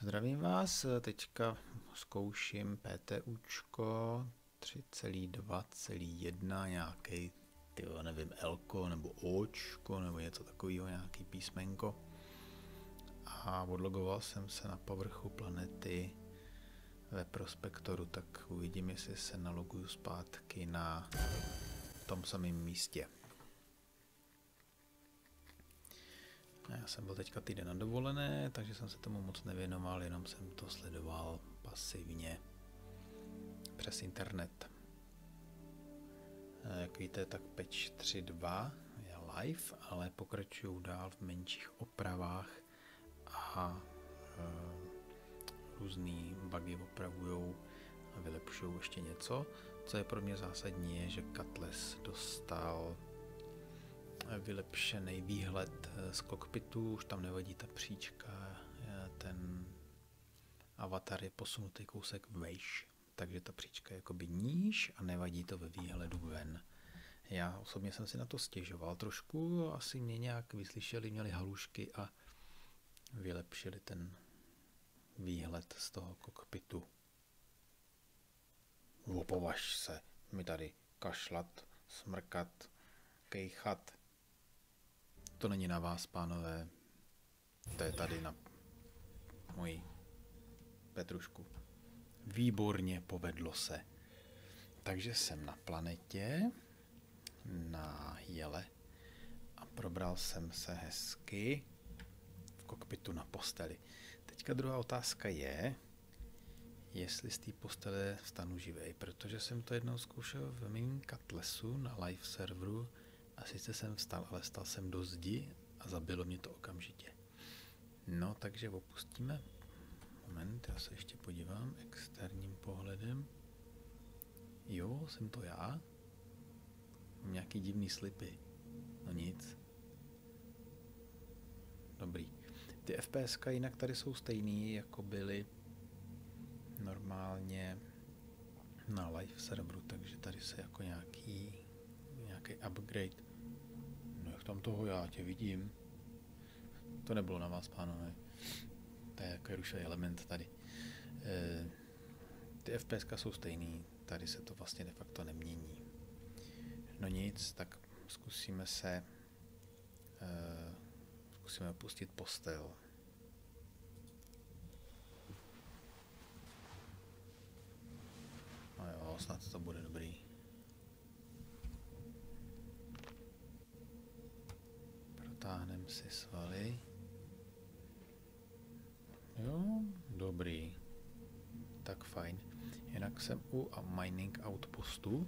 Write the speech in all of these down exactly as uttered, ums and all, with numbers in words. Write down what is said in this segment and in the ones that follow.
Zdravím vás, teďka zkouším PTUčko tři celá dva celá jedna, nějaký, tyjo, nevím, Lko nebo Očko nebo něco takového, nějaký písmenko. A odlogoval jsem se na povrchu planety ve prospektoru, tak uvidím, jestli se naloguju zpátky na tom samém místě. Já jsem byl teďka týden na dovolené, takže jsem se tomu moc nevěnoval, jenom jsem to sledoval pasivně přes internet. Jak víte, tak patch tři tečka dva je live, ale pokračuju dál v menších opravách a e, různý bugy opravujou a vylepšují ještě něco. Co je pro mě zásadní, je, že Cutlass dostal vylepšený výhled z kokpitu, už tam nevadí ta příčka, ten avatar je posunutý kousek vejš, takže ta příčka je jakoby níž a nevadí to ve výhledu ven. Já osobně jsem si na to stěžoval trošku, asi mě nějak vyslyšeli, měli halušky a vylepšili ten výhled z toho kokpitu. Opovaž se mi tady kašlat, smrkat, kejchat. To není na vás, pánové, to je tady na moji Petrušku. Výborně, povedlo se. Takže jsem na planetě, na jele a probral jsem se hezky v kokpitu na posteli. Teďka druhá otázka je, jestli z té postele vstanu živej, protože jsem to jednou zkoušel v mým Cutlassu na live serveru a sice jsem vstal, ale stal jsem do zdi a zabilo mě to okamžitě. No, takže opustíme. Moment, já se ještě podívám externím pohledem. Jo, jsem to já. Mám nějaký divný slipy. No nic. Dobrý. Ty FPSka jinak tady jsou stejný, jako byly normálně na live serveru, takže tady se jako nějaký nějaký upgrade. No jak tam toho já tě vidím. To nebylo na vás, pánové. To je jako rušový element tady. E, ty FPSka jsou stejný, tady se to vlastně de facto nemění. No nic, tak zkusíme se e, zkusíme opustit postel. No jo, snad to bude dobrý. Protáhneme si svaly. Jo, dobrý. Tak fajn. Jinak jsem u mining outpostu.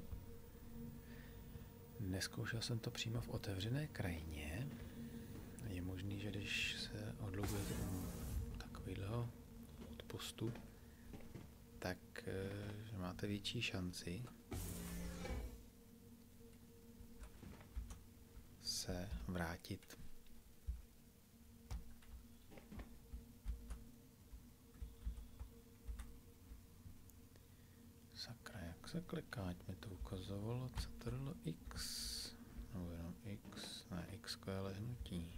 Neskoušel jsem to přímo v otevřené krajině. Je možný, že když se odlogujete u takového outpostu, tak že máte větší šanci se vrátit. Sakra, jak se kliká, ať mi to ukazovalo Ctrl X, nebo jenom X, ne, X je lehnutí.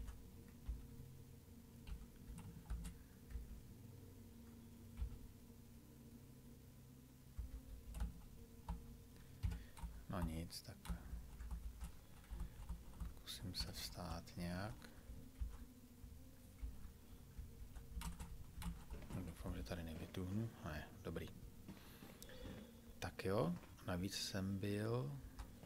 No nic, tak zkusím se vstát nějak. No, doufám, že tady nevytuhnu. Ne, dobrý. Tak jo, navíc jsem byl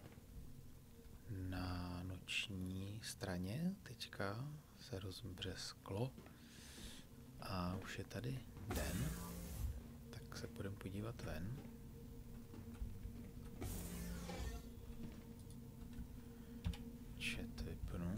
na noční straně, teďka se rozbřesklo a už je tady den, tak se půjdeme podívat ven. Chat vypnu.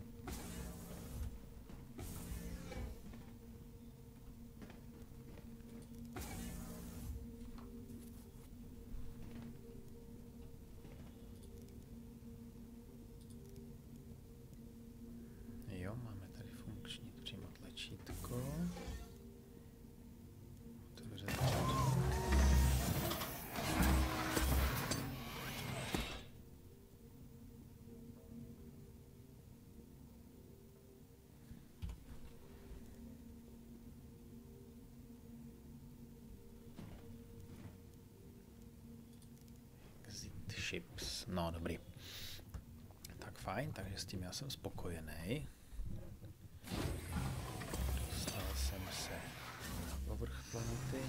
Jo, máme tady funkční přímo tlačítko. Otevřete chat. No, dobrý. Tak fajn, takže s tím já jsem spokojený. Dostal jsem se na povrch planety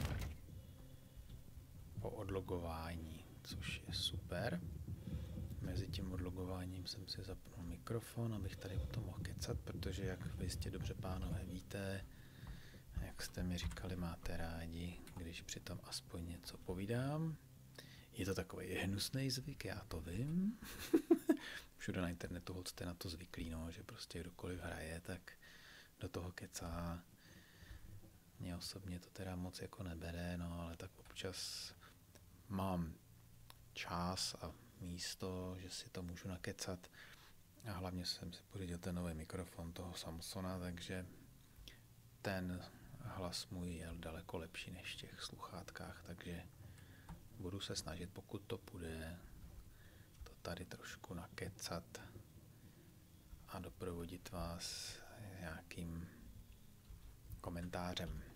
po odlogování, což je super. Mezi tím odlogováním jsem si zapnul mikrofon, abych tady o tom mohl kecat, protože jak vy jistě dobře, pánové, víte, jak jste mi říkali, máte rádi, když přitom aspoň něco povídám. Je to takový hnusný zvyk, já to vím. Všude na internetu holt jste na to zvyklí, no, že prostě kdokoliv hraje, tak do toho kecá. Mně osobně to teda moc jako nebere, no, ale tak občas mám čas a místo, že si to můžu nakecat. A hlavně jsem si pořídil ten nový mikrofon toho Samsona, takže ten hlas můj je daleko lepší než v těch sluchátkách, takže budu se snažit, pokud to půjde, to tady trošku nakecat a doprovodit vás nějakým komentářem.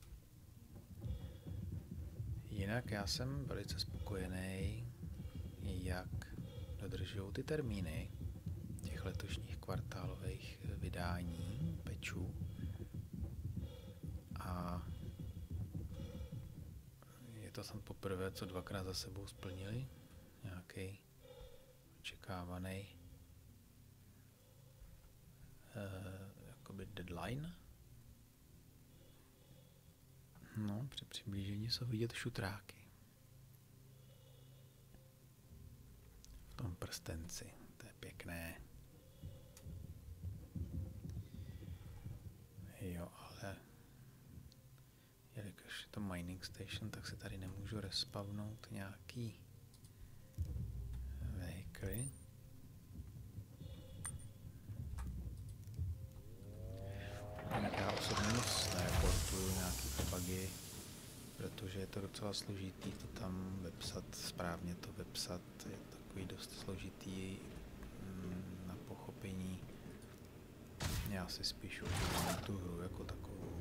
Jinak já jsem velice spokojený, jak dodržují ty termíny těch letošních kvartálových vydání patchů. A je to snad poprvé, co dvakrát za sebou splnili nějaký očekávaný eh, jakoby deadline. No, při přiblížení jsou vidět šutráky v tom prstenci, to je pěkné. Jo, ale jelikož je to mining station, tak se tady nemůžu respawnout nějaký vehikly. Jinak já osobně moc nereportuju nějaký bugy, protože je to docela složitý to tam vepsat, správně to vepsat, je takový dost složitý na pochopení. Já si spíš užívám tu hru jako takovou.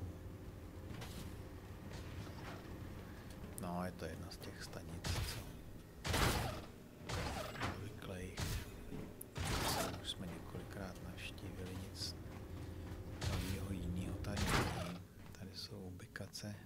No, je to jedna z těch stanic, co obvyklejch. Už jsme několikrát navštívili, nic nového jiného tady není. Tady jsou ubikace.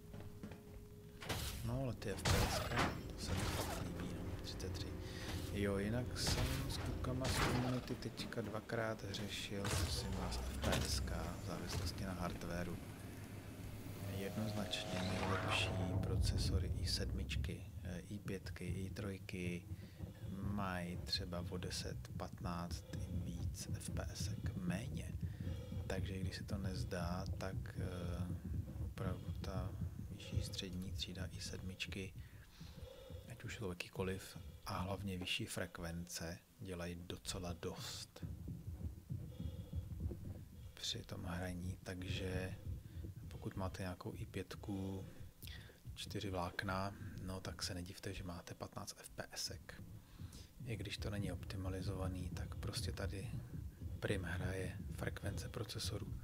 No, ale ty F P S ka, to se mi fakt líbí, no, třicet tři. Jo, jinak jsem s klukama z komunity teďka dvakrát řešil, prosím vás, F P S ka v závislosti na hardwareu. Jednoznačně nejlepší procesory i sedm, i pět, i tři mají třeba o deset patnáct víc F P S ek méně. Takže když se to nezdá, tak uh, opravdu ta vyšší střední třída i sedm, ať už jsou jakýkoliv, a hlavně vyšší frekvence dělají docela dost při tom hraní, takže pokud máte nějakou i pět, čtyři vlákna, no tak se nedivte, že máte patnáct F P S ek. I když to není optimalizovaný, tak prostě tady prim hraje frekvence procesoru.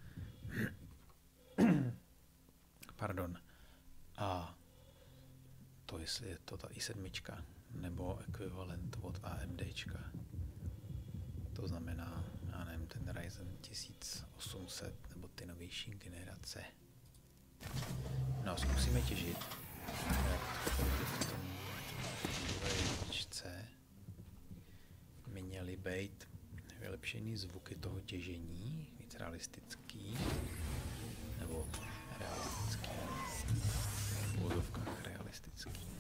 Pardon. A to jestli je to ta i sedm nebo ekvivalent od AMDčka. To znamená, já nevím, ten Ryzen tisíc osm set nebo ty novější generace. No, zkusíme těžit. Jak to v tom jedničce měly být vylepšený zvuky toho těžení, víc realistický, nebo realistický, v úzovkách realistický.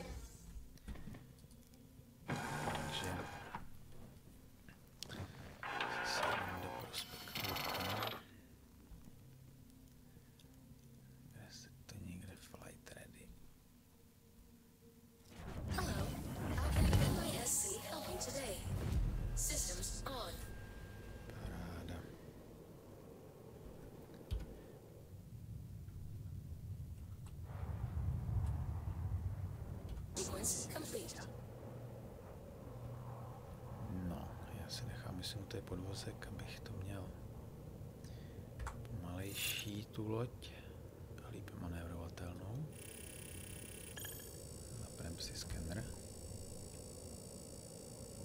Takže se sedím do prospektu, kde se to někde flight ready. Hello, how can N Y S C help you today? Systems on. Paráda. Sequence complete. No, já si nechám vysunutý podvozek, abych to měl pomalejší tu loď a líp manévrovatelnou. Zapneme si skener.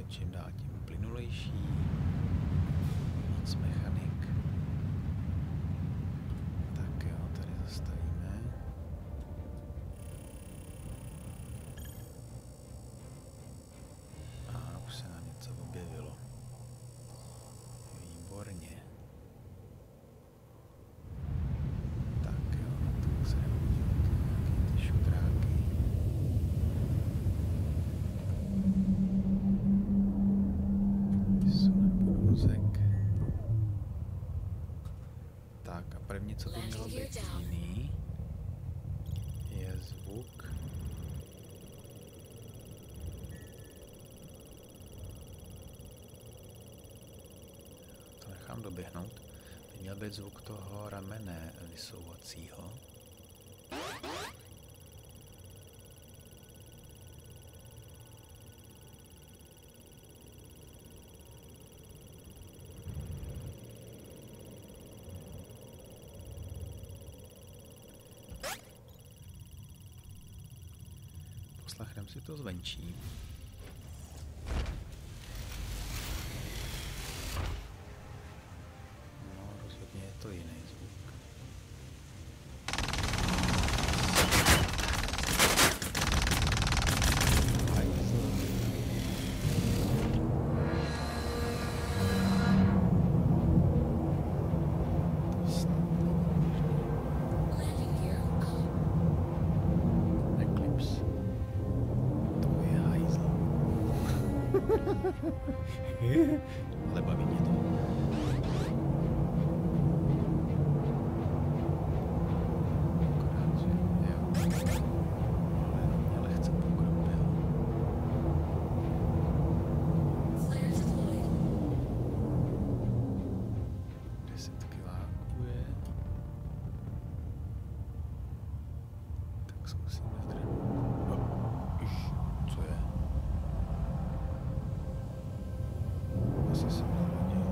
čím dál tím plynulejší, víc mechanik. Tak jo, tady zastavíme. A už se nám něco objevilo. Výborně. Tak jo, tak se jdeme dívat na nějaké ty šudráky. Vozek. Tak a první, co by mělo být jiný, je zvuk. To nechám doběhnout. By měl být zvuk toho ramene vysouvacího. Poslechneme si to zvenčí. No, rozhodně je to jiný zvuk. Ale baví mě to. Akorát, že jo. Ale jenom mě lehce pokropil. Desetky vákuje. Tak zkusíme zdrhnout. Oh, iš, co je? Asi jsem zavodil.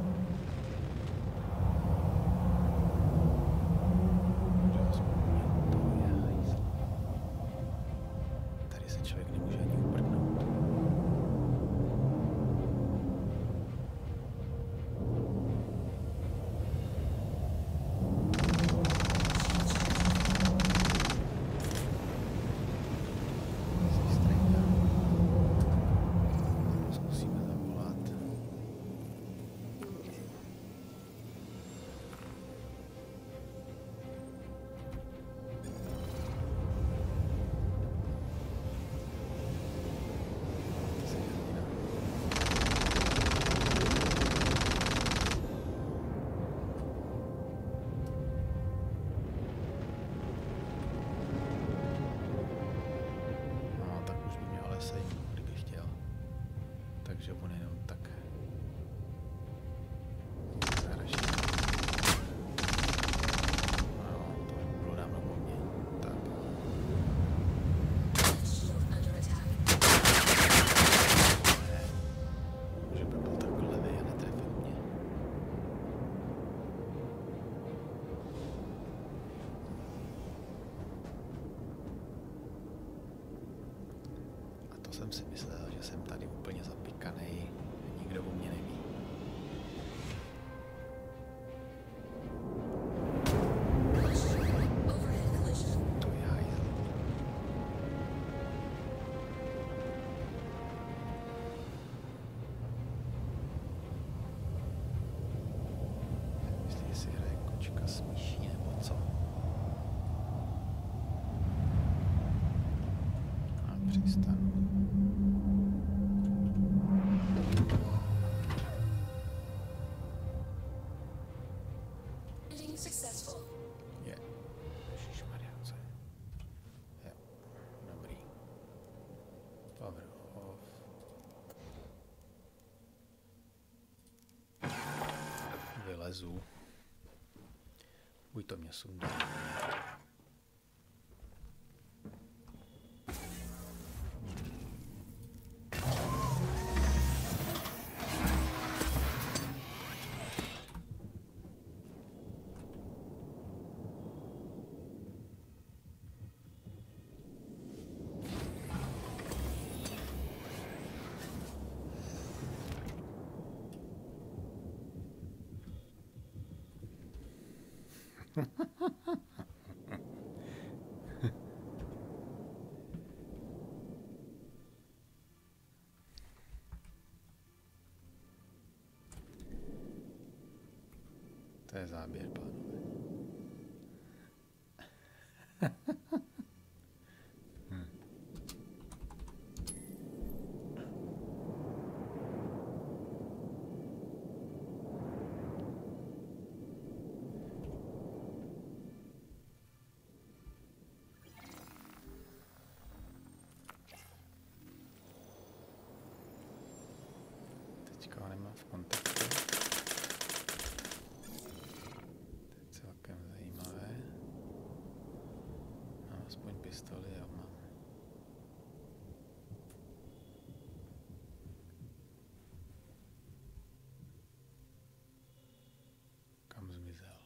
Že aspoň to je hajzl. Tady se člověk nemůže ani uprdnout. Zkusíme zavolat. No, tak už by mě ale sejmul, kdyby chtěl. Takže on jenom tak zahraží. No, to už bylo dávno po mně. Tak. Ne. Že by byl takhle levý a netrefil mě. A to jsem si myslel, že jsem tady úplně zapíkanej, nikdo o mě neví. To je hajzl. Myslí, jestli hraje kočka s myší nebo co? A přistanu. Successful. Je. Ježišmarja, co je? Jo, dobrý. Power off. Vylezu. Buď to mě sundá. To je záběr, pánové. hm. Teďka ho nemám v kontaktu. Celkem zajímavé. Mám aspoň pistoli, jo, mám. Kam zmizel?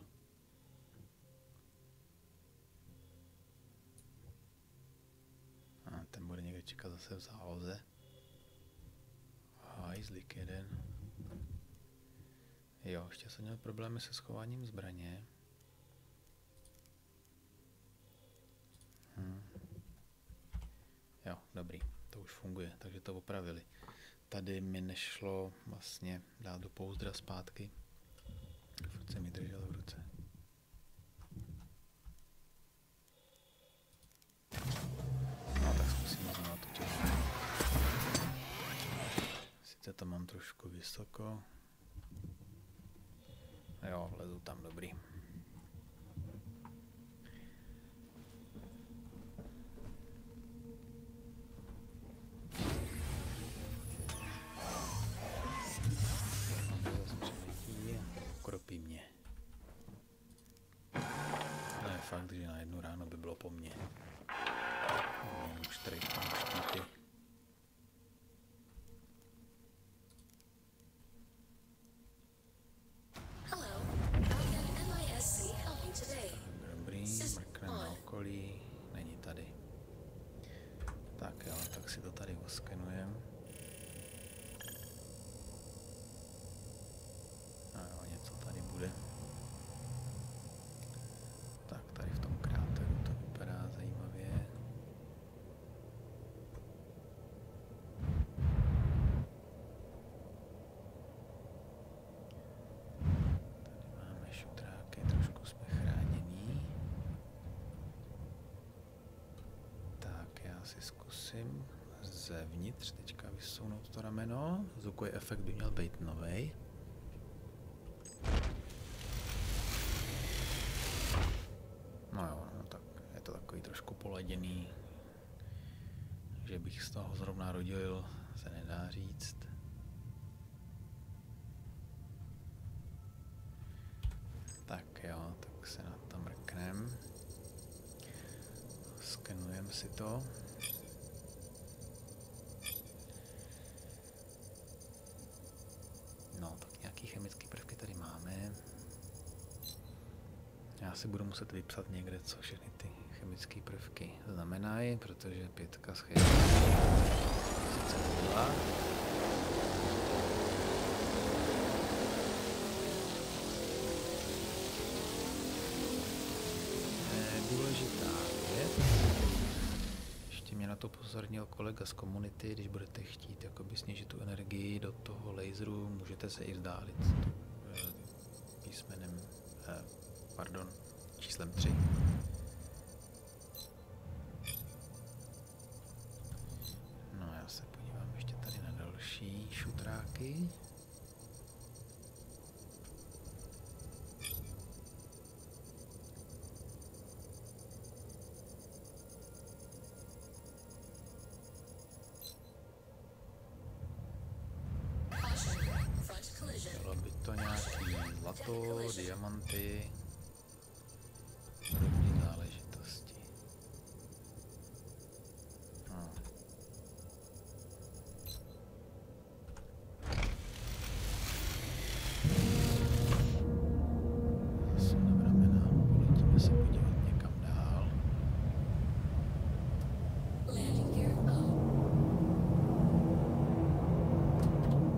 A ten bude někde čekat zase v záloze. Hajzlik jeden. Jo, ještě jsem měl problémy se schováním zbraně. Hm. Jo, dobrý, to už funguje, takže to opravili. Tady mi nešlo vlastně dát do pouzdra zpátky. Furt se mi držel v ruce. No tak zkusím znovu točit. Sice to mám trošku vysoko. Jo, vlezu tam, dobrý. Ukropí mě. No je fakt, že na jednu ráno by bylo po mně. Mám už tady tam štíty. Není tady. Tak jo, tak si to tady oskenujeme. A jo, něco tady bude. Tak tady v tom kráteru to vypadá zajímavě. Tady máme šutráky, trošku jsme chránění. Já si zkusím zevnitř teďka vysunout to rameno. Zvukový efekt by měl být novej. No jo, no tak je to takový trošku poladěný, že bych z toho zrovna rodil, se nedá říct. Tak jo, tak se na to mrknem. Skenujeme si to. No, tak nějaký chemické prvky tady máme. Já si budu muset vypsat někde, co všechny ty chemické prvky znamenají, protože pětka z chemie sice byla. Důležitá věc. Ještě mě na to pozornil kolega z komunity, když budete chtít jakoby snížit tu energii do toho laseru, můžete se i vzdálit písmenem, eh, pardon, číslem tři. No já se podívám ještě tady na další šutráky. Bylo by to nějaký zlato, diamanty, podobné záležitosti. No. Zasuneme ramena, poletíme se podívat někam dál.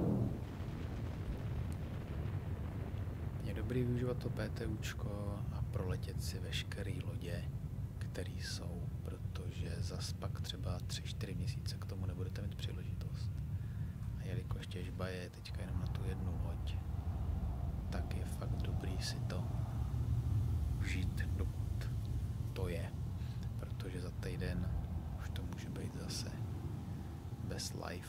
Je dobrý využívat to PTUčko a proletět si veškeré lodě, které jsou, protože zas pak třeba tři čtyři měsíce k tomu nebudete mít příležitost. A jelikož těžba je teďka jenom na tu jednu loď, tak je fakt dobrý si to užít, dokud to je, protože za týden už to může být zase bez live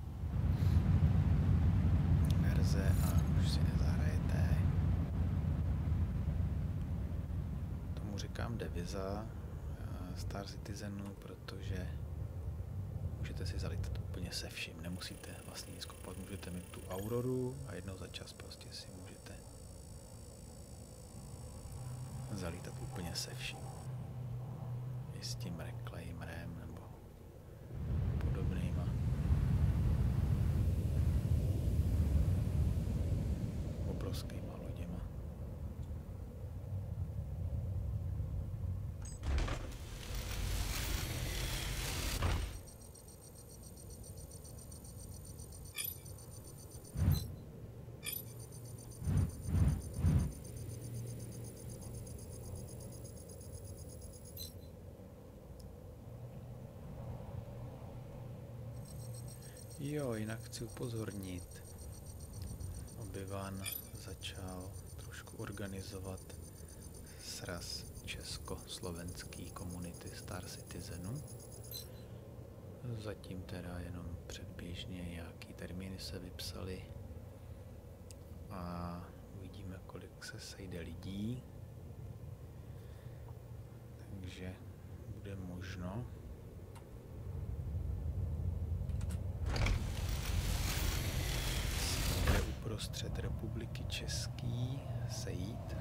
verze a už si nezahrajete. Tomu říkám deviza Star Citizenu, protože můžete si zalítat úplně se vším, nemusíte vlastně nic kupovat, můžete mít tu Auroru a jednou za čas prostě si můžete zalítat úplně se vším. I s tím reclaimerem nebo podobnýma obrovskýma loděma. Jo, jinak chci upozornit, Obi-Wan začal trošku organizovat sraz československý komunity Star Citizenu. Zatím teda jenom předběžně nějaký termíny se vypsaly a uvidíme, kolik se sejde lidí. Takže bude možno uprostřed Republiky Český sejít,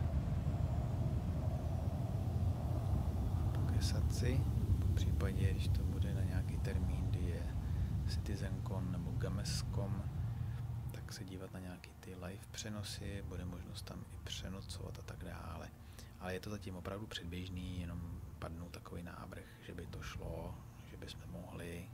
pokesat si, v případě, když to bude na nějaký termín, kdy je CitizenCon nebo Gamescom, tak se dívat na nějaký ty live přenosy, bude možnost tam i přenocovat a tak dále. Ale je to zatím opravdu předběžný, jenom padnou takový návrh, že by to šlo, že bychom mohli.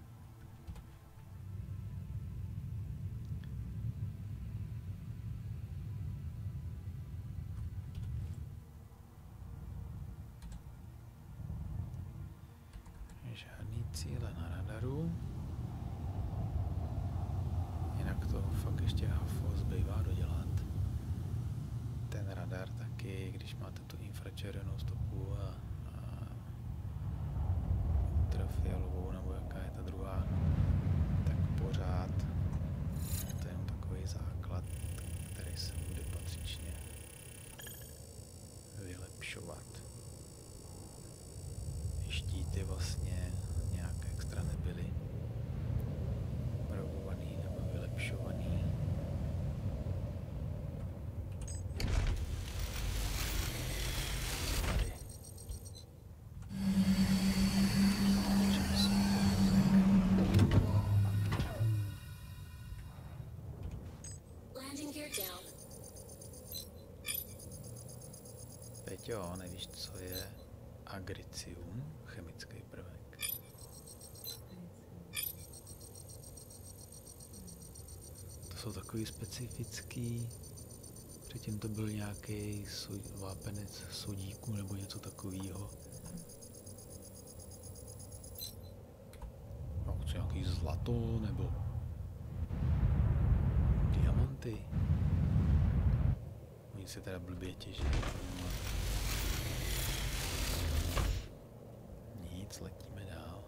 Žádný cíle na radaru. Jinak to fakt ještě hafo zbývá dodělat. Ten radar taky, když máte tu infračervenou stopu a, a ultrafialovou, nebo jaká je ta druhá, tak pořád to je jenom takový základ, který se bude patřičně vylepšovat. Štíty vlastně nějak extra nebyly upravovaný nebo vylepšovaný. Tady. Landing gear down. Peťo, nevíš, co je agricium, chemický prvek? To jsou takový specifický, předtím to byl nějaký sud, vápenec sodíku nebo něco takového. No, co nějaký zlato nebo diamanty. Oni se teda blbě těží. Letíme dál.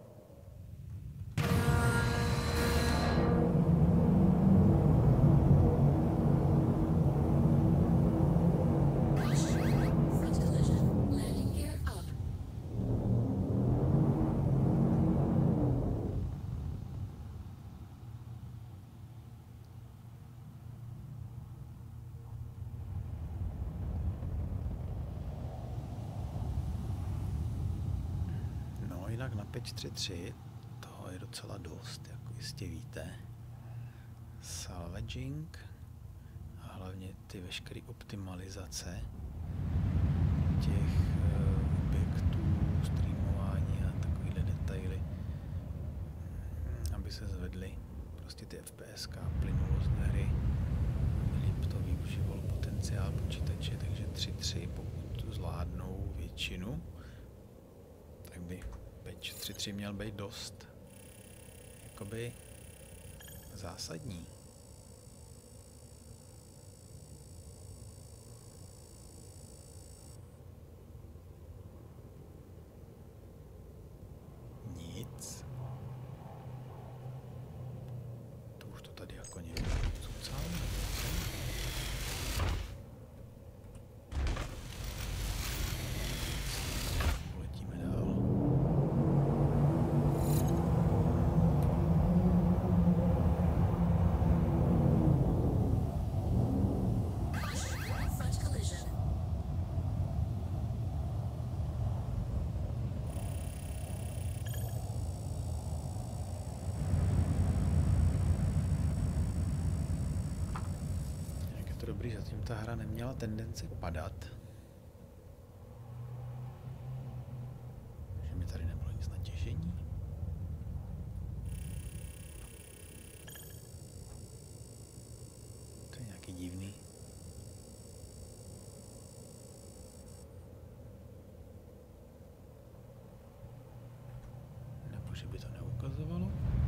Landing gear up. Jinak na patch tři tečka tři toho je docela dost, jak jistě víte. Salvaging a hlavně ty veškeré optimalizace těch uh, objektů, streamování a takovýhle detaily, aby se zvedly prostě ty FPSka, plynulost hry, aby líp to využívalo potenciál počítače, takže tři tečka tři pokud zvládne žádnou většinu, tak by patch tři tři měl být dost jakoby zásadní. Nic. To už to tady jako někdo cucal. Letíme dál. Front collision. Jak je to dobrý, zatím ta hra neměla tendenci padat. Že mi tady nebylo nic na těšení. To je nějaký divný. Nebo že by to neukazovalo?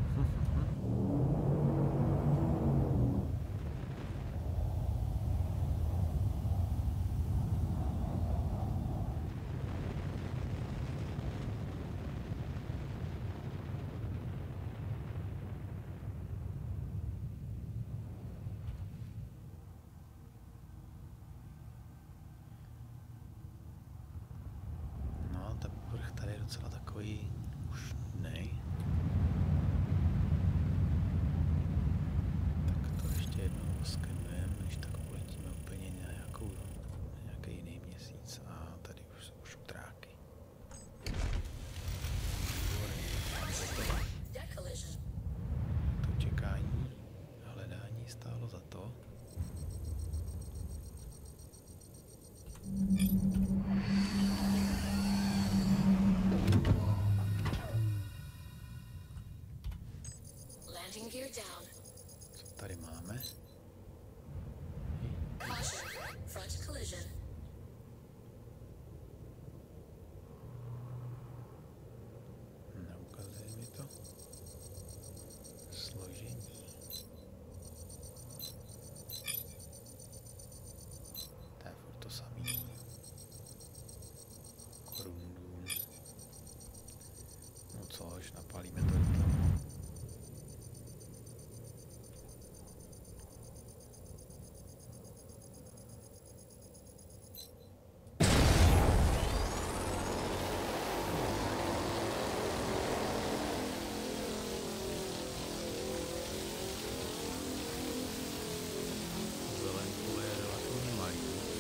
No, ten povrch tady je docela takový už nej. Tak to ještě jednou skenujeme, než tak uletíme úplně na nějakou, na nějaký jiný měsíc. A tady už jsou šutráky. Deck collision. To čekání a hledání stálo za to. Landing gear down. Co tady máme? Caution. Front collision. Neukazuje mi to. Složení. To je furt to samý. Korundů. No což, napálíme to do toho. Zelenku je relativně malý.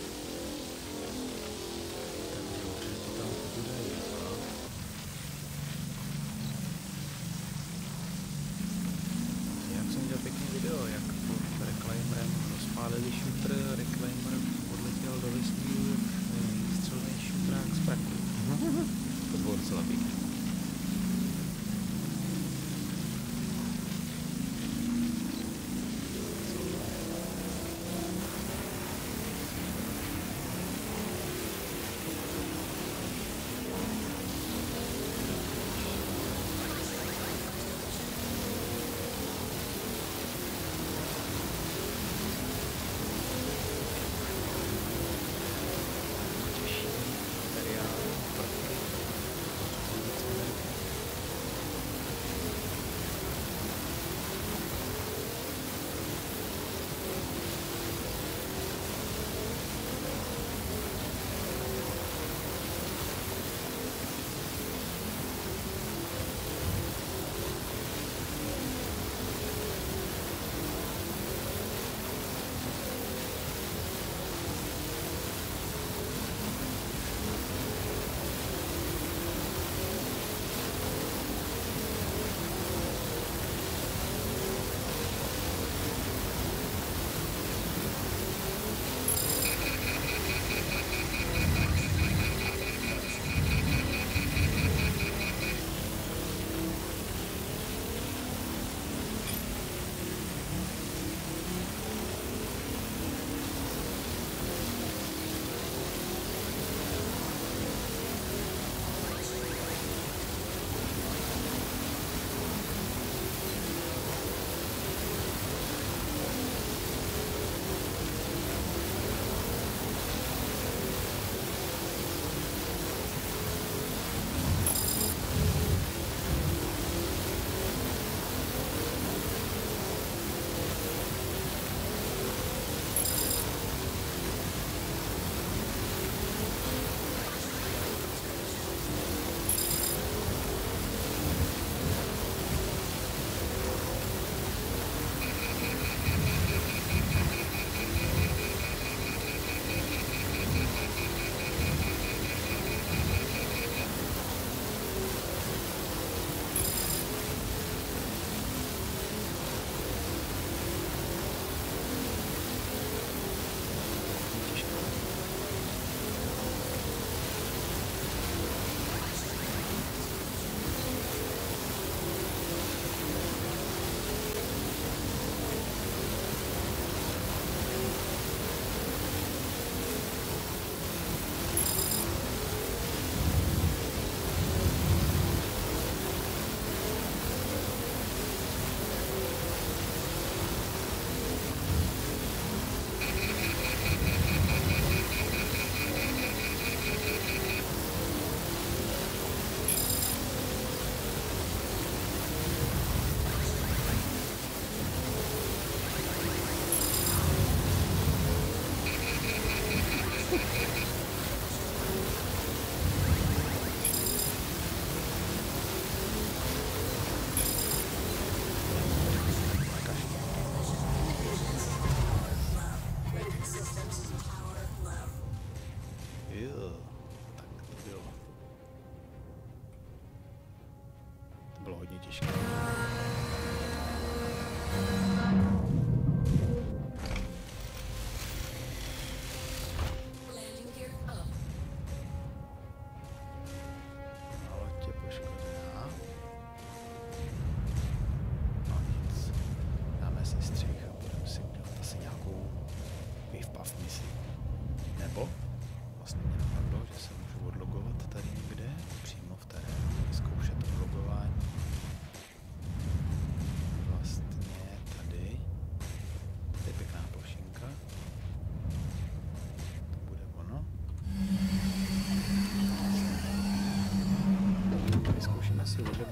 Takže určitě to tam bude jít. Jak jsem viděl pěkný video, jak pod Reclaimerem rozpálili shooter, Reclaimer odletěl do vesmíru jak střelný shooterák z praku. To bylo docela pěkný. Materiál, prvky,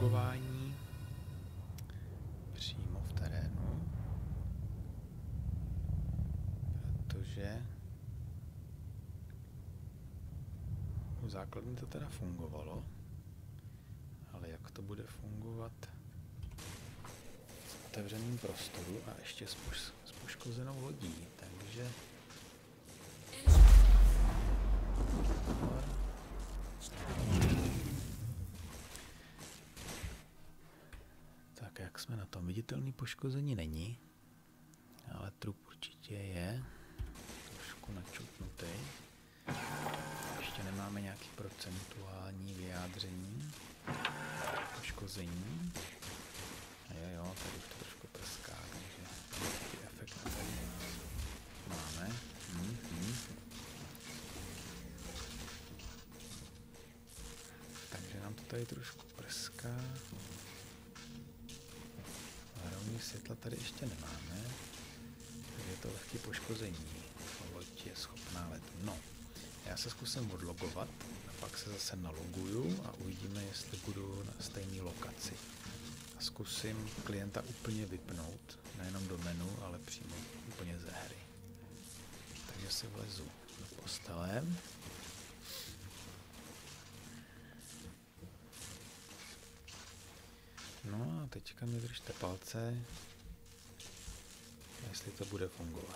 logování přímo v terénu, protože u základny to teda fungovalo, ale jak to bude fungovat v otevřeném prostoru a ještě s, poš s poškozenou lodí, takže tak jak jsme na tom, viditelný poškození není, ale trup určitě je trošku načutnutý. Ještě nemáme nějaký procentuální vyjádření poškození. A jo, jo, tady už to trošku prská, takže ty efekty tady máme. Hmm, hmm. Takže nám to tady trošku prská. Hlavní světla tady ještě nemáme, takže je to lehké poškození. Loď je schopná letu. No, já se zkusím odlogovat, a pak se zase naloguju a uvidíme, jestli budu na stejné lokaci. A zkusím klienta úplně vypnout, nejenom do menu, ale přímo úplně ze hry. Takže si vlezu do postele. No a teďka mi držte palce, jestli to bude fungovat.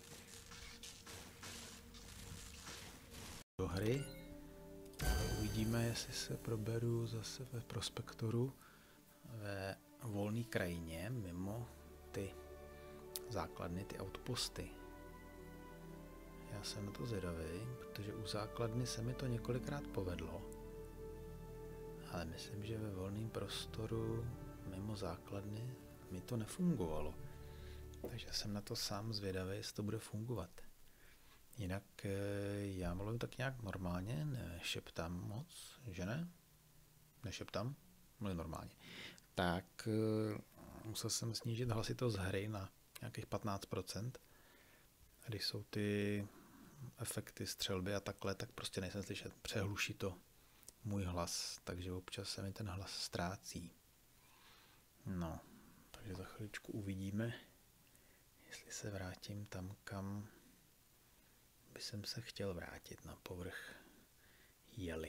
Do hry uvidíme, jestli se proberu zase ve prospektoru ve volné krajině mimo ty základny, ty outposty. Já jsem na to zvědavý, protože u základny se mi to několikrát povedlo, ale myslím, že ve volném prostoru mimo základny mi to nefungovalo. Takže jsem na to sám zvědavý, jestli to bude fungovat. Jinak já mluvím tak nějak normálně, nešeptám moc, že ne? Nešeptám, mluvím normálně. Tak musel jsem snížit hlasitost hry na nějakých patnáct procent. A když jsou ty efekty střelby a takhle, tak prostě nejsem slyšet. Přehluší to můj hlas, takže občas se mi ten hlas ztrácí. No, takže za chviličku uvidíme, jestli se vrátím tam, kam by jsem se chtěl vrátit, na povrch jeli.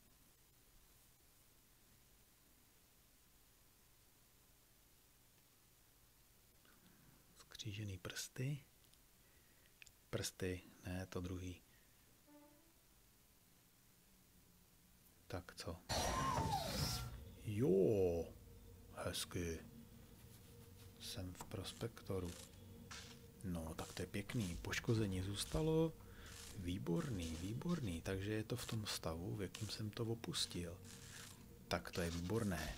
Skřížený prsty. Prsty, ne, to druhý. Tak co? Jo, hezky. Jsem v prospektoru. No, tak to je pěkný. Poškození zůstalo. Výborný, výborný. Takže je to v tom stavu, v jakým jsem to opustil. Tak to je výborné.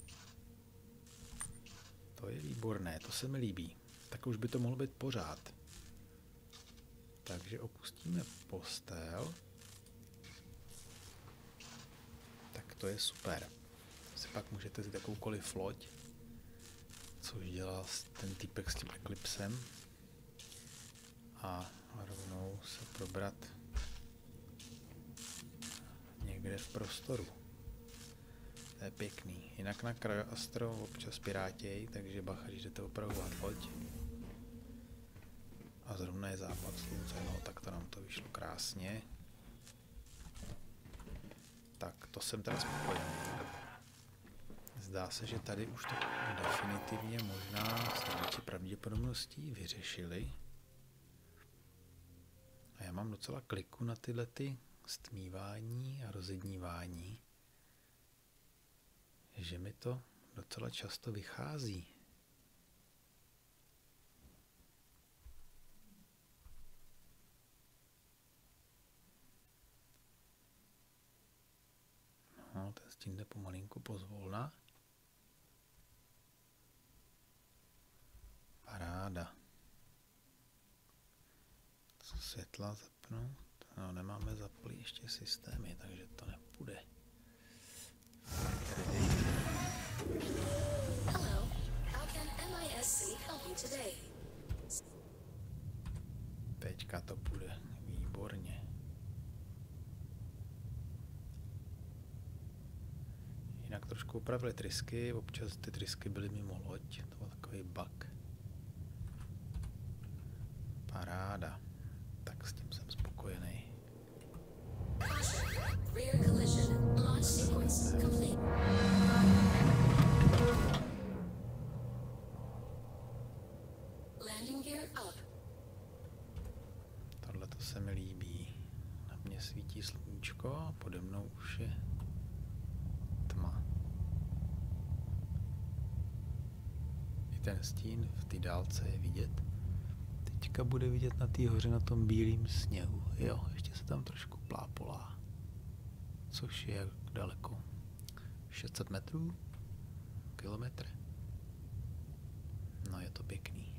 To je výborné, to se mi líbí. Tak už by to mohlo být pořád. Takže opustíme postel. Tak to je super. Si pak můžete vzít jakoukoliv loď, což dělal ten týpek s tím Eclipsem. A rovnou se probrat někde v prostoru. To je pěkný. Jinak na Cryo Astro občas pirátěj, takže bacha, když jdete opravovat loď. A zrovna je západ slunce, no tak to nám to vyšlo krásně. Tak to jsem teda spokojený. Zdá se, že tady už to definitivně možná s největší pravděpodobností vyřešili. A já mám docela kliku na tyhle ty stmívání a rozednívání, že mi to docela často vychází. No, ten stín jde pomalinku pozvolna. Paráda. Co světla zapnout? No, nemáme zaplý ještě systémy, takže to nepůjde. Hello, how can M I S C help you today? Teďka to půjde výborně. Jinak trošku trošku upravili trysky, občas ty trysky byly mimo loď, to byl takový bug. Paráda, tak s tím jsem spokojený. Rear collision. Launch sequence complete. Landing gear up. Tohle to se mi líbí. Na mě svítí sluníčko a pode mnou už je tma. I ten stín v té dálce je vidět. Teďka bude vidět na té hoře na tom bílém sněhu. Jo, ještě se tam trošku plápolá. Což je jak daleko? šest set metrů? Kilometr? No je to pěkný.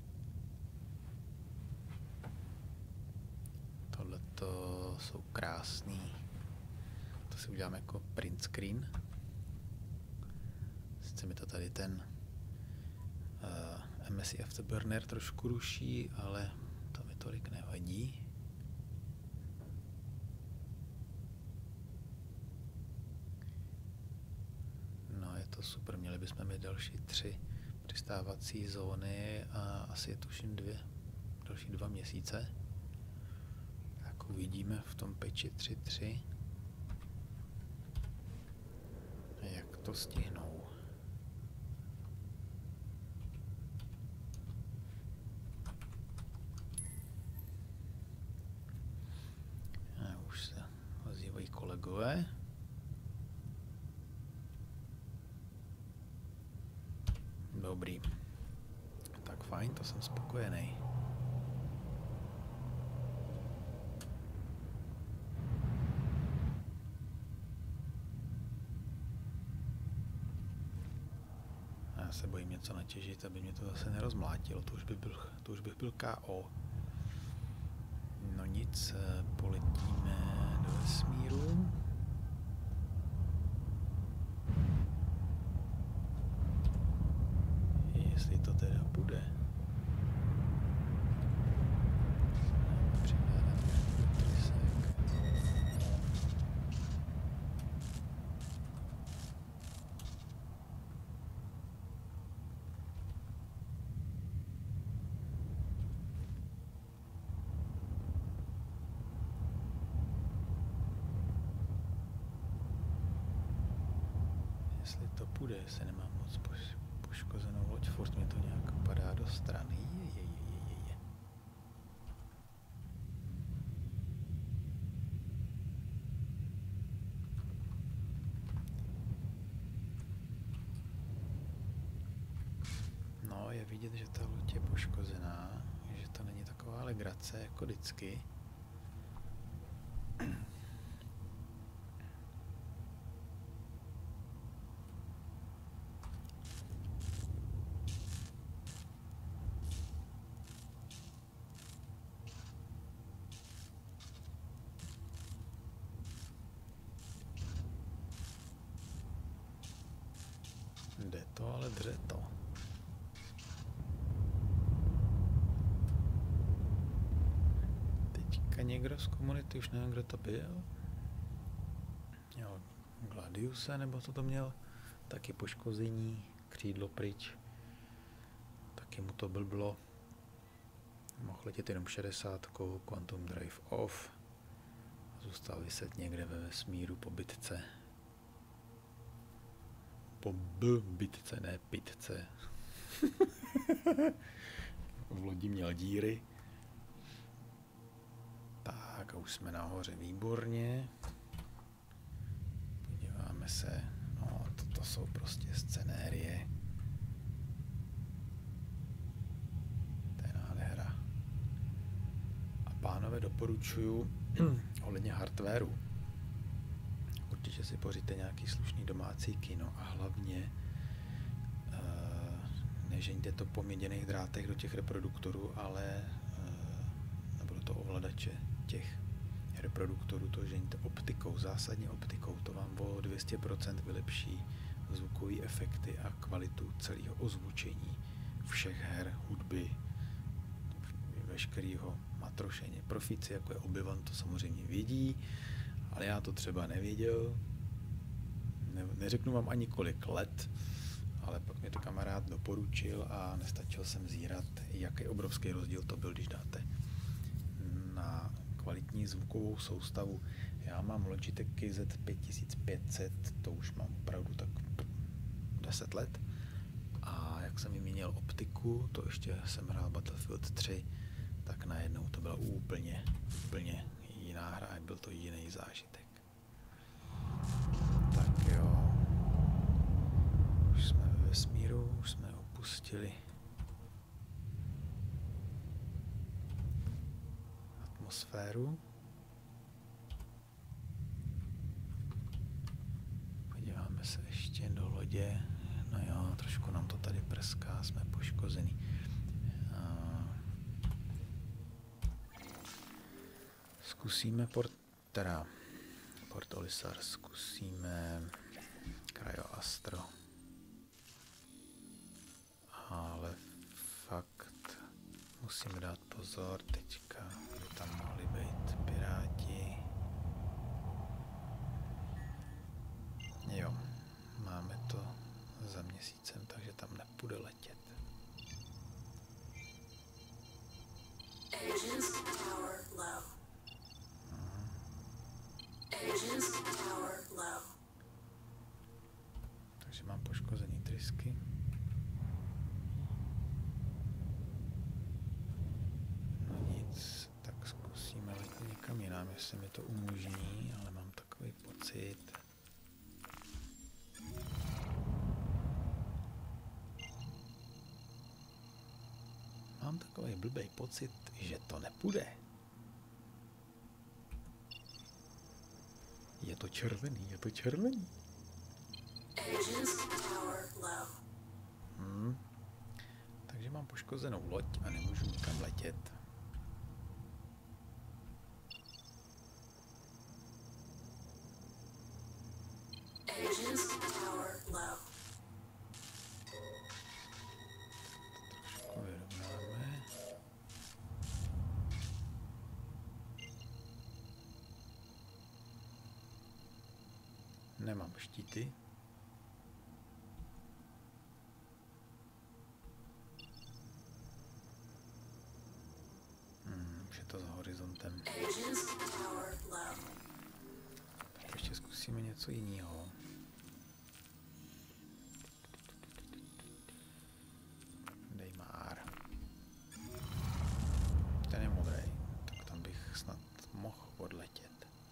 Tohle to jsou krásný. To si udělám jako print screen. Sice mi to tady ten uh, M S I Afterburner trošku ruší, ale to mi tolik nevadí. No je to super, měli bychom mít další tři přistávací zóny a asi tuším dvě, další dva měsíce. Tak uvidíme v tom peči tři tři, jak to stihnou. A už se ozývají kolegové. Dobrý. Tak fajn, to jsem spokojený. Já se bojím něco natěžit, aby mě to zase nerozmlátilo. To už by byl, to už bych byl K O. No nic, poletíme do vesmíru. Jestli to teda bude. Jestli to půjde, se nemám moc poš poškozenou loď, furt mi to nějak padá do strany. Je, je, je, je, je. No, je vidět, že ta loď je poškozená, že to není taková legrace jako vždycky. Jde to, ale dře to. Teďka někdo z komunity, už nevím, kdo to byl. Měl Gladiuse, nebo co to měl? Taky poškození, křídlo pryč. Taky mu to blblo. Mohl letět jenom šedesátkou, Quantum Drive off. Zůstal viset někde ve vesmíru po bitce. Po B bitce, ne pitce. V lodi měl díry. Tak a už jsme nahoře, výborně. Podíváme se. No, toto jsou prostě scenérie. To je nádhera. A pánové, doporučuju ohledně hardwareu. Určitě si poříďte nějaký slušný domácí kino a hlavně uh, nežeňte to po měděných drátech do těch reproduktorů, ale uh, nebo do toho ovladače těch reproduktorů, to žeňte optikou, zásadně optikou, to vám o dvě stě procent vylepší zvukové efekty a kvalitu celého ozvučení všech her, hudby, veškerého matrošeně. Profíci, jako je Obi-Wan, to samozřejmě vědí, ale já to třeba nevěděl. ne, neřeknu vám ani kolik let, ale pak mi to kamarád doporučil a nestačil jsem zírat, jaký obrovský rozdíl to byl, když dáte na kvalitní zvukovou soustavu. Já mám Logitech K Z pět pět set, to už mám opravdu tak deset let. A jak jsem vyměnil optiku, to ještě jsem hrál Battlefield tři, tak najednou to byla úplně, úplně jiná hra, byl to jiný zážitek. Tak jo, už jsme ve vesmíru, už jsme opustili atmosféru. Podíváme se ještě do lodě. No jo, trošku nám to tady prská, jsme poškozený. Zkusíme port, teda Port Olisar, zkusíme Cryo-Astro. Ale fakt musíme dát pozor teďka, by tam mohli být piráti. Jo, máme to za měsícem, takže tam nepůjde letět. Engines power low. Engines power low. Takže mám poškozený trysky. No nic, tak zkusíme letět někam jinam, jestli mi to umožní, ale mám takový pocit. Mám takový blbej pocit, že to nepůjde. Je to červený, je to červený. Hmm. Takže mám poškozenou loď a nemůžu nikam letět. Trošku vyrovnáme. Nemám štíty. Hmm, už je to za horizontem. Tak ještě zkusíme něco jiného. Deimar. Ten je modrý, tak tam bych snad mohl odletět.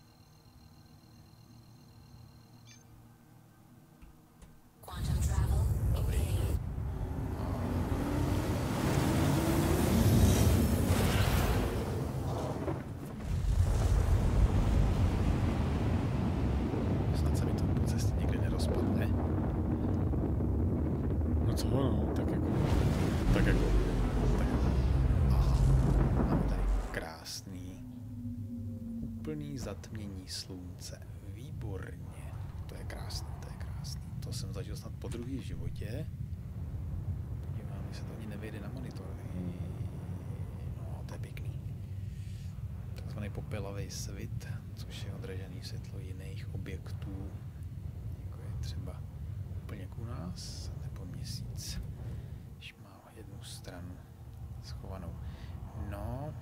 Zatmění slunce. Výborně. To je krásný, to je krásný. To jsem zažil snad po druhý v životě. Podívám, jestli to ani nevejde na monitor. No, to je pěkný. Takzvaný popelavý svit, což je odražený světlo jiných objektů, jako je třeba úplně jak u nás, nebo měsíc, když má jednu stranu schovanou. No,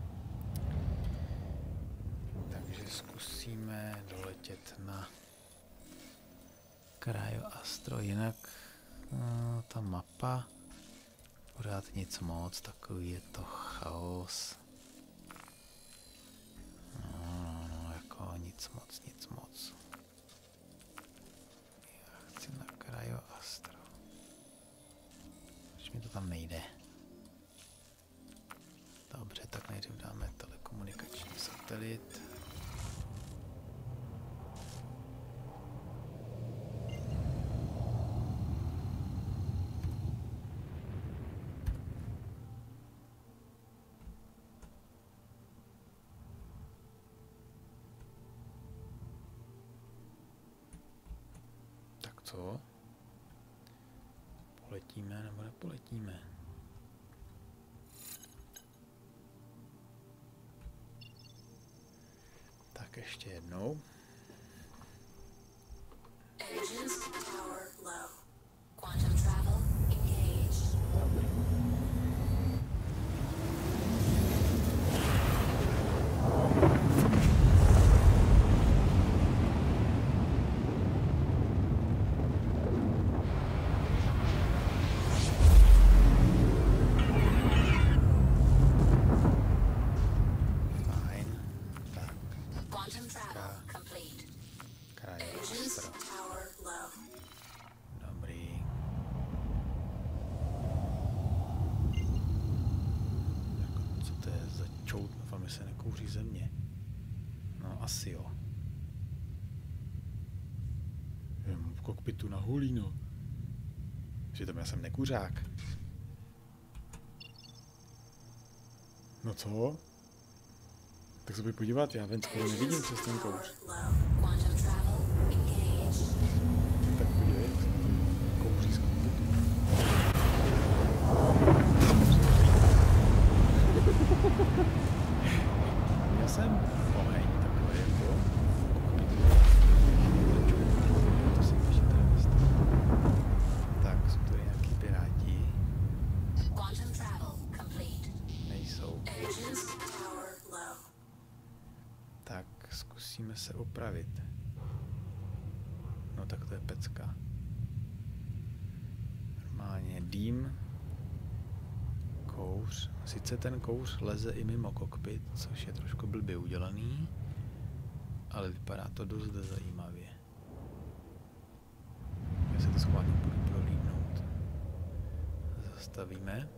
takže zkusíme doletět na Cryo-Astro, jinak no, ta mapa pořád nic moc, takový je to chaos. No, no, jako nic moc, nic moc. Já chci na Cryo-Astro. Proč mi to tam nejde? Dobře, tak nejdřív dáme telekomunikační satelit. Tak co? Poletíme nebo nepoletíme? Tak ještě jednou. mi se nekouří země. No, asi jo. Já mám v kokpitu na hulí, no. Přitom já jsem nekuřák. No co? Tak se pojď podívat, já ven skoro nevidím přes ten kouř. Tak podívej, jak se to kouří z kokpitu. Já jsem oheň takový jako to si můžete nastavit. Tak, jsou tady nějaký piráti. Nejsou. Tak, zkusíme se opravit. No tak to je pecka. Normálně dým. Kouř. Sice ten kouř leze i mimo kokpit, což je trošku blbě udělaný, ale vypadá to dost zajímavě. Já se to schválně budu prolídnout. Zastavíme.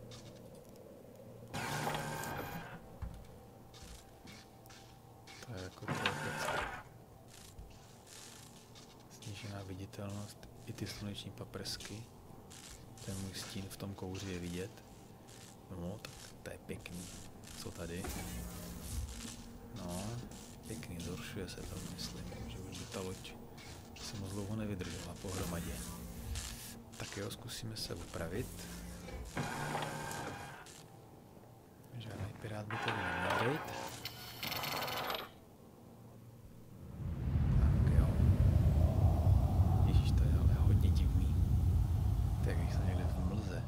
To je jako to je pecka. Snížená viditelnost, i ty sluneční paprsky. Ten můj stín v tom kouři je vidět. No, tak to je pěkný. Co tady? No, pěkný, zhoršuje se to, myslím, že už by ta loď se moc dlouho nevydržela pohromadě. Tak jo, zkusíme se upravit. Žádný pirát by tady neměl být. Tak jo. Ježíš, to je ale hodně divný. To je, když jsem někde v mlze.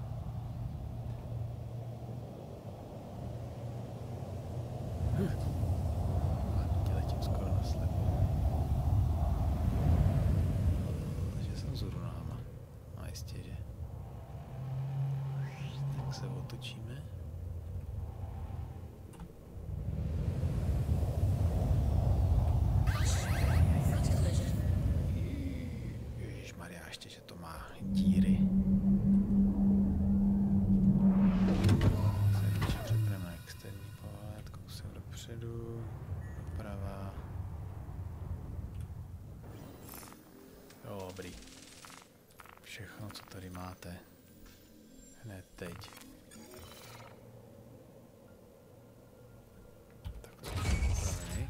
A letím skoro na slepo. Že jsem vzhůru nohama. No jistě, že. Tak se otočíme. Ježišmarja, ještě, že to má díry. Dopředu, doprava. Dobrý. Všechno, co tady máte, hned teď. Tak to jsme upravili.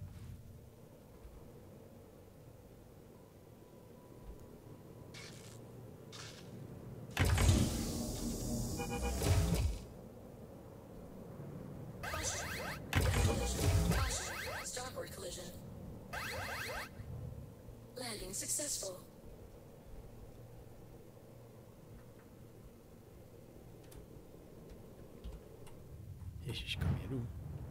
Landing successful. Ježíš, kam jedu?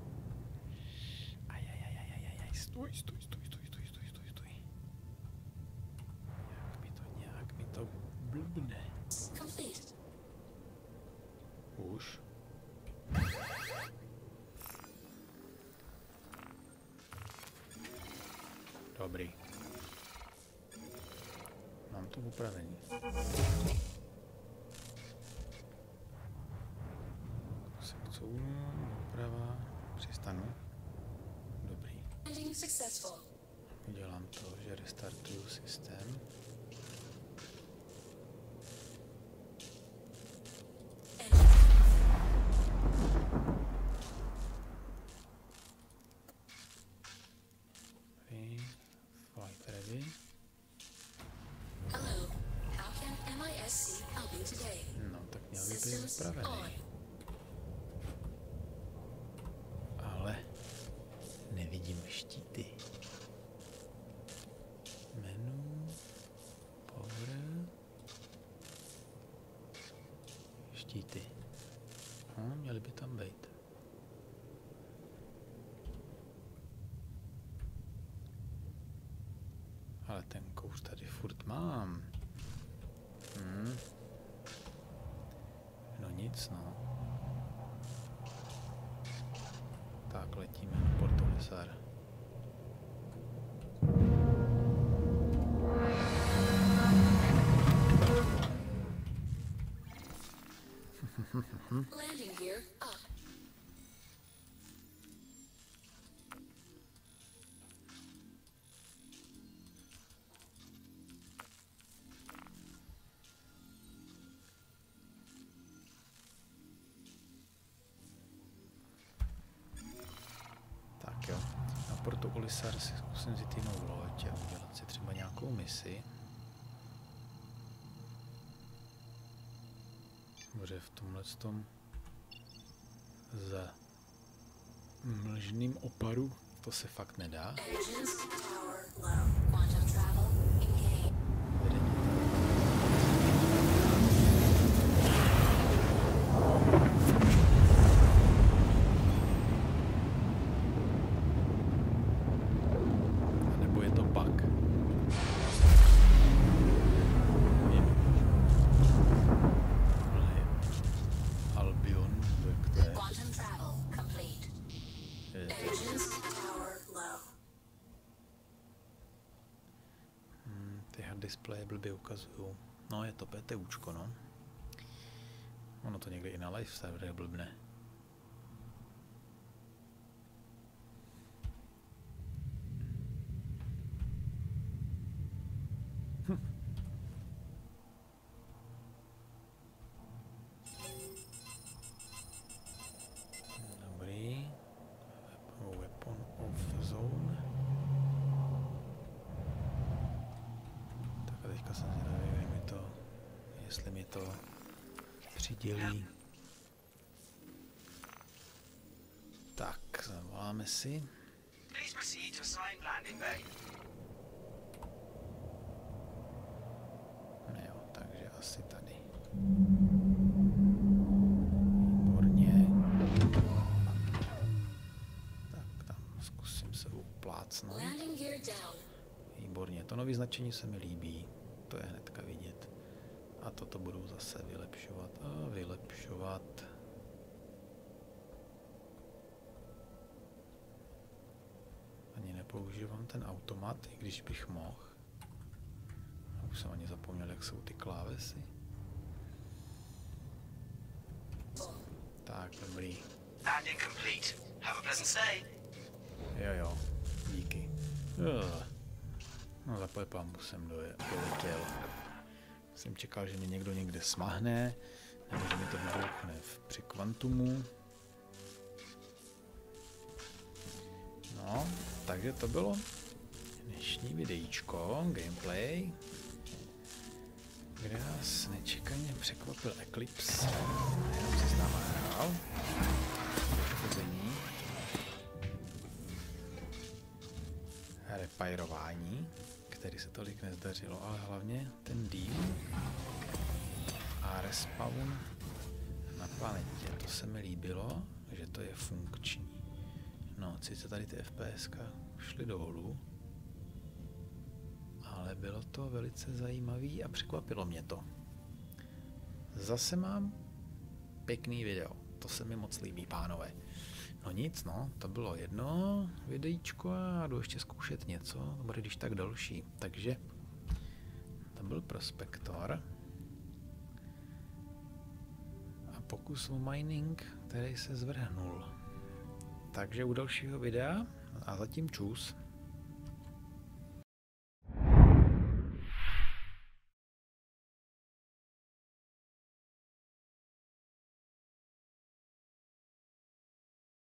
Ajajajajajaj, stůj, stůj, stůj, stůj, stůj, stůj, stůj, stůj. Nějak mi to, nějak mi to blbne. Complete. Už. Dobrý. Mám to upravený. Sekcounu, doprava, přistanu. Dobrý. Landing successful. Udělám to, že restartuju systém. Flight ready. Hello. How can M I S C help you today? No, tak měl by být upravený. Ale nevidím štíty. Menu, power, štíty. No, měly by tam být. Ale ten kouř tady furt mám. Hmm. No nic, no. Tak, letíme na Porto Lesar. Landing gear up. portu Olisar si zkusím vzít jinou loď a udělat si třeba nějakou misi. Protože v tomhle tom za mlžným oparu to se fakt nedá. Displeje blbě ukazují. No je to PTUčko, no. Ono to někdy i na live serverech blbne. Hm. Dobrý. Weapon of zone. Teďka jsem zvědavý, kdy mi to, jestli mi to přidělí. Tak, zavoláme si. Jo, takže asi tady. Výborně. Tak tam zkusím se uplácnout. Výborně, to nové značení se mi líbí. To je hnedka vidět. A toto budu zase vylepšovat a vylepšovat. Ani nepoužívám ten automat, i když bych mohl. A už jsem ani zapomněl, jak jsou ty klávesy. Tak, dobrý. Jo, jo, díky. Ugh. No zapoje pambu jsem doletěl. Jsem čekal, že mě někdo někde smahne, nebo že mi to vybouchne při kvantumu. No, takže to bylo dnešní videíčko, gameplay, kde nás nečekaně překvapil Eclipse. Jenom si s náma hrál. Repairování, který se tolik nezdařilo, ale hlavně ten díl a respawn na planetě, to se mi líbilo, že to je funkční. No, sice tady ty FPSka šly dolů, ale bylo to velice zajímavé a překvapilo mě to. Zase mám pěkný video, to se mi moc líbí, pánové. No nic, no, to bylo jedno videíčko a jdu ještě zkoušet něco, to bude když tak další. Takže to byl Prospektor a pokus o mining, který se zvrhnul. Takže u dalšího videa a zatím čus.